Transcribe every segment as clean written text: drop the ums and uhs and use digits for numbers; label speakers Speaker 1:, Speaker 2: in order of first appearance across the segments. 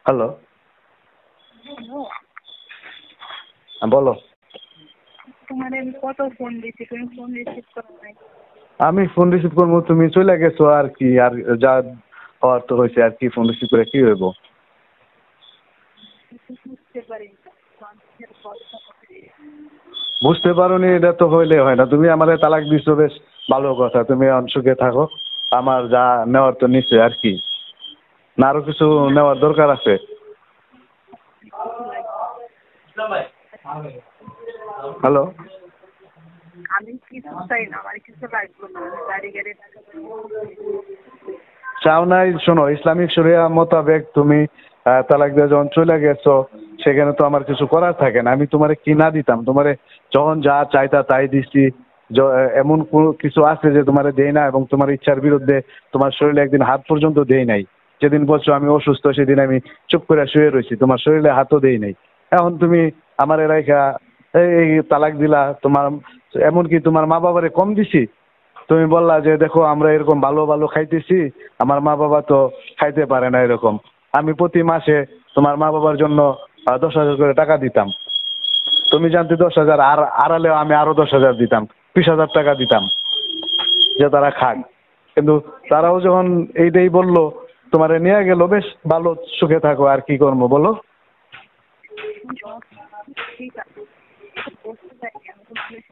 Speaker 1: Hello,
Speaker 2: hello,
Speaker 1: বলো।
Speaker 2: তোমার আমি কত ফোন দিচ্ছি, তুমি ফোন রিসিভ করো নাই।
Speaker 1: আমি ফোন রিসিভ করবো, তুমি চলে গেছো আর কি। আর যা হওয়ার তো হয়েছে, আর কি ফোন রিসিভ করে কি হইব?
Speaker 2: বুঝতে পারি না মানুষের কথা।
Speaker 1: বুঝতে পারোনি, এটা তো হইলে হয় না। তুমি আমারে তালাক দিছো, বেশ ভালো কথা, তুমি অনসুখে থাকো। আমার যা নেওয়ার তো নিশ্চয়, আর কি না আরো কিছু নেওয়ার দরকার আছে? হ্যালো,
Speaker 2: আমি কিছু চাই না, আমার কিছু লাগবে না, আমি গাড়ি গাড়ি টাকা
Speaker 1: চাও নাই? শোনো, ইসলামিক শরিয়া মোতাবেক তুমি তালাক দিয়ে যখন চলে গেছো, সেখানে তো আমার কিছু করার থাকে না। আমি তোমারে কি না দিতাম? তোমারে যখন যা চাইতা তাই দিছি। এমন কোনো কিছু আছে যে তোমারে দেই না? এবং তোমার ইচ্ছার বিরুদ্ধে তোমার শরীরে একদিন হাত পর্যন্ত দেই নাই। যেদিন বলছো আমি অসুস্থ, সেদিন আমি চুপ করে শুয়ে রয়েছি, তোমার শরীরে হাতও দেই নাই। এখন তুমি আমার রাইখা এই তালাক দিলা। তোমার এমনকি তোমার মা বাবারে কম দিছি? তুমি বললা যে দেখো আমরা এরকম ভালো ভালো খাইতেছি, আমার মা বাবা তো খাইতে পারে না এরকম। আমি প্রতি মাসে তোমার মা বাবার জন্য 10,000 করে টাকা দিতাম। তুমি জানতে 10,000, আর আড়ালেও আমি আরো 10,000 দিতাম, 20,000 টাকা দিতাম যে তারা খাক। কিন্তু তারাও যখন এইটাই বললো, তোমারে নিয়ে গেল, বেশ ভালো সুখে থাকো, আর কি করবো বলো?
Speaker 2: সব ঠিক আছে, বলতে চাই না, আমি তো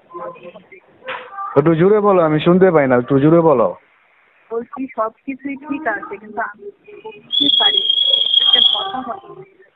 Speaker 1: একটু জোরে বলো, আমি শুনতে পাই না, একটু জোরে বলো।
Speaker 2: বলছি সব কিছুই ঠিক আছে, কিন্তু আমি বুঝতে পারি একটা কথা হবে।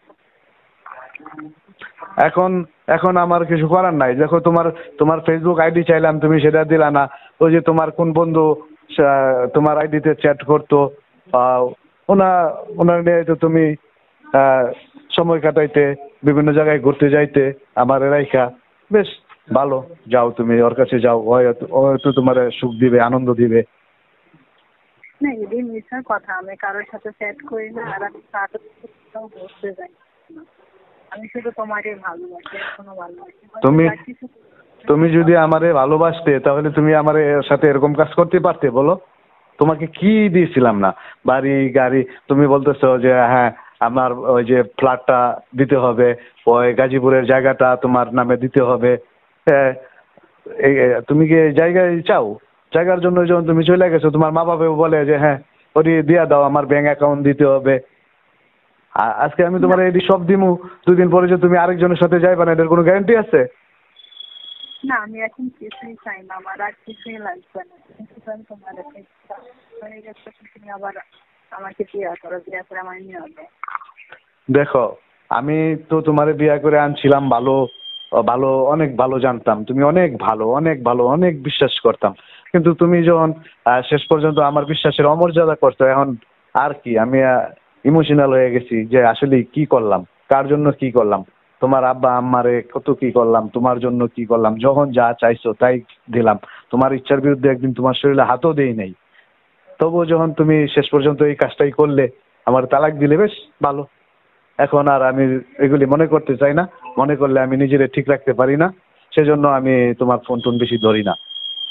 Speaker 1: এখন এখন আমার কিছু করার নাই। দেখো, তোমার তোমার ফেসবুক আইডি চাইলাম, তুমি সেটা দিলা না। ওই যে তোমার কোন বন্ধু তোমার আইডিতে চ্যাট করতো, আহ, ওনা ওনার নিয়ে তো তুমি আহ, সময় কাটাইতে, বিভিন্ন জায়গায় ঘুরতে যাইতে আমার রাইখা। বেশ ভালো, যাও তুমি ওর কাছে যাও, ও হয়তো তোমার সুখ দিবে, আনন্দ দিবে।
Speaker 2: না, এটাই মিশার কথা, আমি কারোর সাথে চ্যাট করি না, আর আমি কারোর সাথেও বসতে যাই না। আমি শুধু তোমারই ভালোবাসি, এখনো ভালোবাসি, হয়তো
Speaker 1: তুমি
Speaker 2: যা কিছু
Speaker 1: তুমি যদি আমারে ভালোবাসতে, তাহলে তুমি আমার সাথে এরকম কাজ করতে পারতে বলো? তোমাকে কি দিয়েছিলাম না? বাড়ি গাড়ি। তুমি বলতেছো যে হ্যাঁ, আমার ওই যে ফ্ল্যাটটা দিতে হবে, ওই গাজীপুরের জায়গাটা তোমার নামে দিতে হবে। হ্যাঁ, তুমি কি এই জায়গায় চাও? জায়গার জন্য যখন তুমি চলে গেছো, তোমার মা বাবাও বলে যে হ্যাঁ, ওটি দিয়া দাও, আমার ব্যাংক অ্যাকাউন্ট দিতে হবে। আজকে আমি
Speaker 2: না।
Speaker 1: তোমার এটি সব দিমু, 2 দিন পরে যে তুমি আরেকজনের সাথে যাইবা না, এটার কোনো গ্যারান্টি আছে?
Speaker 2: না, আমি এখন কিছুই চাই না, আমার আর কিছুই লাগবে না, কিন্তু আমি তোমার হয়ে গেছে, তুমি আবার আমাকে বিয়ে করো, বিয়ে করে আমার নিয়ে হবে।
Speaker 1: দেখো, আমি তো তোমারে বিয়ে করে আনছিলাম ভালো, ভালো অনেক ভালো জানতাম, তুমি অনেক ভালো, অনেক ভালো, অনেক বিশ্বাস করতাম। কিন্তু তুমি যখন শেষ পর্যন্ত আমার বিশ্বাসের অমর্যাদা করছো, এখন আর কি আমি ইমোশনাল হয়ে গেছি যে আসলে কি করলাম, কার জন্য কি করলাম। তোমার আব্বা আম্মারে কত কি করলাম, তোমার জন্য কি করলাম, যখন যা চাইছো তাই দিলাম। তোমার ইচ্ছার বিরুদ্ধে একদিন তোমার শরীরে হাতও দেই নাই। তবুও যখন তুমি শেষ পর্যন্ত এই কাজটাই করলে, আমার তালাক দিলে, বেশ ভালো। এখন আর আমি এগুলি মনে করতে চাই না। মনে করলে আমি নিজেরে ঠিক রাখতে পারি না, সেজন্য আমি তোমার ফোন টোন বেশি ধরি না।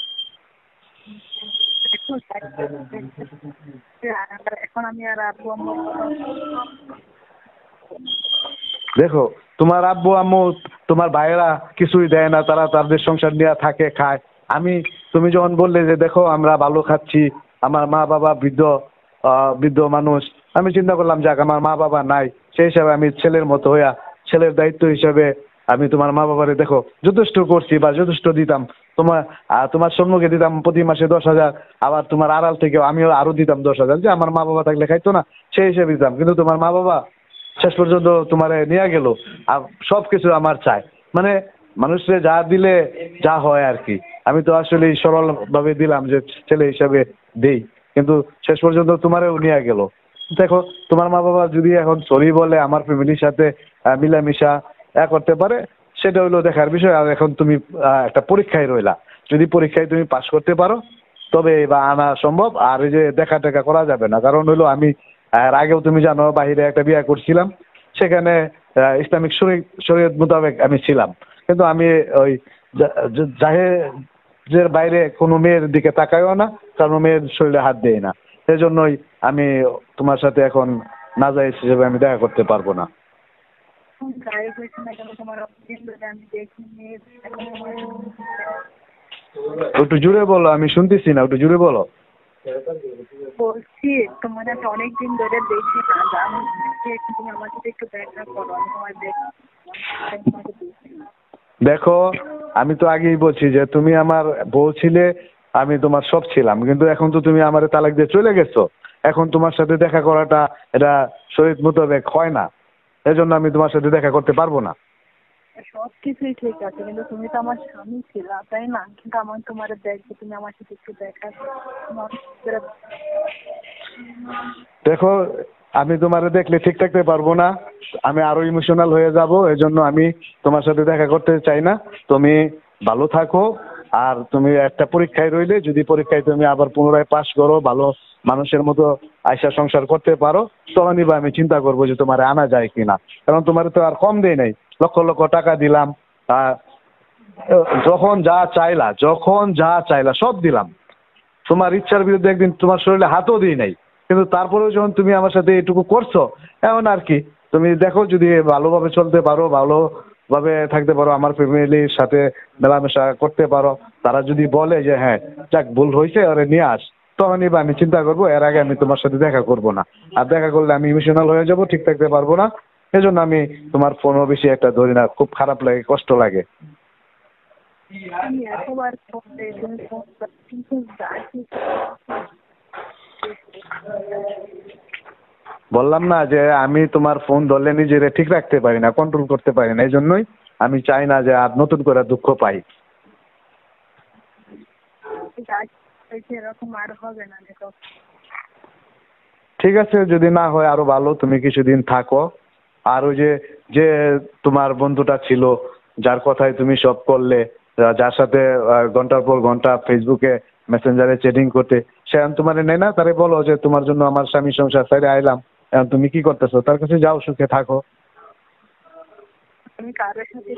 Speaker 2: এখন এখন আমি আর আব্বু আম্মুর কথা
Speaker 1: দেখো, তোমার আব্বু আম্মু, তোমার ভাইয়েরা কিছুই দেয় না, তারা তাদের সংসার নিয়ে থাকে, খায়। আমি, তুমি যখন বললে যে দেখো আমরা ভালো খাচ্ছি, আমার মা বাবা বৃদ্ধ, বৃদ্ধ মানুষ, আমি চিন্তা করলাম যাক আমার মা বাবা নাই, সেই হিসাবে আমি ছেলের মতো হইয়া, ছেলের দায়িত্ব হিসাবে আমি তোমার মা বাবারে দেখো যথেষ্ট করছি, বা যথেষ্ট দিতাম। তোমার তোমার সম্মুখে দিতাম প্রতি মাসে 10,000, আবার তোমার আড়াল থেকেও আমিও আরো দিতাম 10,000, যে আমার মা বাবা থাকলে খাইতো না, সেই হিসেবে দিতাম। কিন্তু তোমার মা বাবা শেষ পর্যন্ত তোমারে নিয়ে গেল, আর সবকিছু আমার চাই। মানে মানুষে যা দিলে যা হয় আর কি। আমি তো আসলে সরল ভাবে দিলাম যে ছেলে হিসাবে দেই, কিন্তু শেষ পর্যন্ত তোমারও নিয়ে গেল। দেখো, তোমার মা বাবা যদি এখন সরি বলে, আমার ফ্যামিলির সাথে মিলামিশা করতে পারে, সেটা হইলো দেখার বিষয়। আর এখন তুমি একটা পরীক্ষায় রইলা, যদি পরীক্ষায় তুমি পাশ করতে পারো, তবে বা আনা সম্ভব। আর এই যে দেখা টেকা করা যাবে না, কারণ হইলো আমি আর আগেও তুমি জানো বাইরে একটা বিয়ে করছিলাম, সেখানে ইসলামিক শরীয়ত মোতাবেক আমি ছিলাম। কিন্তু আমি ওই জাহেজের বাইরে কোনো মেয়ের দিকে তাকাইও না, কারণ মেয়ের শরীরে হাত দেয় না। সেজন্যই আমি তোমার সাথে এখন নাজায়েজ হিসেবে আমি দেখা করতে পারবো না।
Speaker 2: গায়ে হয়েছে না কেন তোমার অনেকদিন ধরে আমি দেখিনি, এখন তোমার
Speaker 1: একটু জুড়ে বলো, আমি শুনতেছি না, একটু জুড়ে বলো।
Speaker 2: বলছি তোমার আমি অনেকদিন ধরে দেখি না, জানো যে তুমি আমার সাথে একটু দেখা করো, আমি তোমার তোমাকে দেখি না।
Speaker 1: দেখো আমি তো আগেই বলছি যে তুমি আমার বউ ছিলে, আমি তোমার সব ছিলাম, কিন্তু এখন তো তুমি আমার তালাক দিয়ে চলে গেছো। এখন তোমার সাথে দেখা করাটা এটা শরীয়ত মোতাবেক হয় না, এজন্য আমি তোমার সাথে দেখা করতে পারবো না।
Speaker 2: সব কিছুই ঠিক আছে, কিন্তু তুমি তো আমার স্বামী ছিল, তাই না? কিন্তু আমার তোমার দেখবে, তুমি আমার সাথে একটু দেখা
Speaker 1: দেখো আমি তোমারে দেখলে ঠিক থাকতে পারবো না, আমি আরো ইমোশনাল হয়ে যাব, এজন্য আমি তোমার সাথে দেখা করতে চাই না। তুমি ভালো থাকো, আর তুমি একটা পরীক্ষায় রইলে, যদি পরীক্ষায় তুমি আবার পুনরায় পাশ করো, ভালো মানুষের মতো আয়সা সংসার করতে পারো, তখনই বা আমি চিন্তা করবো যে তোমারে আনা যায় কিনা। কারণ তোমার তো আর কম দেই নাই, লক্ষ লক্ষ টাকা দিলাম, যখন যা চাইলা সব দিলাম, তোমার ইচ্ছার বিরুদ্ধে একদিন তোমার শরীরে হাতও দিই নাই, কিন্তু তারপরেও যখন তুমি আমার সাথে এটুকু করছো, এখন আর কি তুমি দেখো যদি ভালোভাবে চলতে পারো, ভালোভাবে থাকতে পারো, আমার ফ্যামিলির সাথে মেলামেশা করতে পারো, তারা যদি বলে যে হ্যাঁ যাক ভুল হয়েছে ওরে নিয়ে আস, তখনই বা আমি চিন্তা করবো, এর আগে আমি তোমার সাথে দেখা করব না। আর দেখা করলে আমি ইমোশনাল হয়ে যাব, ঠিক থাকতে পারবো না, এজন্য আমি তোমার ফোনও বেশি একটা ধরি না, খুব খারাপ লাগে, কষ্ট লাগে।
Speaker 2: আমি এতবার ফোন দিই, তুমি ফোন কিন্তু
Speaker 1: বললাম না যে আমি তোমার ফোন ধরলে নিজেরে ঠিক রাখতে পারি না, কন্ট্রোল করতে পারি না, এই জন্যই আমি চাই না যে আর নতুন করে দুঃখ পাই।
Speaker 2: এরকম আর হবে না, দেখো।
Speaker 1: ঠিক আছে, যদি না হয় আরো ভালো, তুমি কিছুদিন থাকো। আর ওই যে যে তোমার বন্ধুটা ছিল, যার কথায় তুমি সব করলে, যার সাথে ঘন্টার পর ঘন্টা ফেসবুকে মেসেঞ্জারে চ্যাটিং করতে, সে এখন তোমার নেই না, তারে বলো যে তোমার জন্য আমার স্বামী সংসার ছেড়ে আইলাম, এখন তুমি কি করতেছো, তার কাছে যাও, সুখে থাকো।
Speaker 2: আমি কারোর সাথে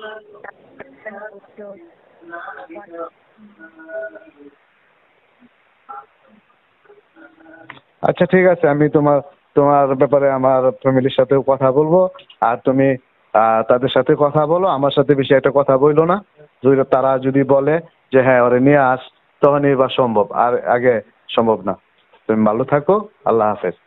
Speaker 1: আচ্ছা ঠিক আছে, আমি তোমার তোমার ব্যাপারে আমার ফ্যামিলির সাথেও কথা বলবো, আর তুমি তাদের সাথে কথা বলো, আমার সাথে বেশি একটা কথা বললো না। যদি তারা যদি বলে যে হ্যাঁ ওরে নিয়ে আস, তখনই বা সম্ভব, আর আগে সম্ভব না। তুমি ভালো থাকো, আল্লাহ হাফেজ।